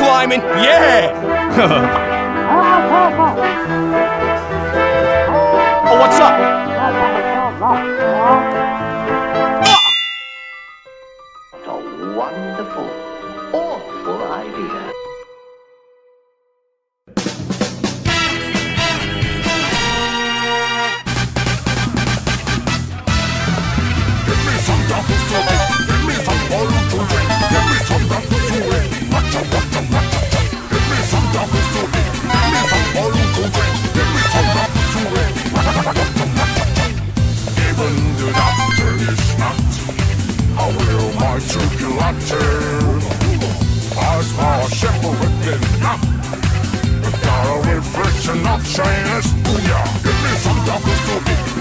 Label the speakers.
Speaker 1: climbing, yeah! Oh, what's up?
Speaker 2: What a wonderful, awful idea.
Speaker 3: Give me some double soup, give me some bottle to drink, give me some double soup, matcha, matcha, matcha. Give me some double soup, give me some bottle to drink, give me some double soup, matcha, matcha, matcha. Even the doctor is not. I will my chocolate. I smell a shimmer within now. Got a reflection of shyness. Booyah! Give me some double soup.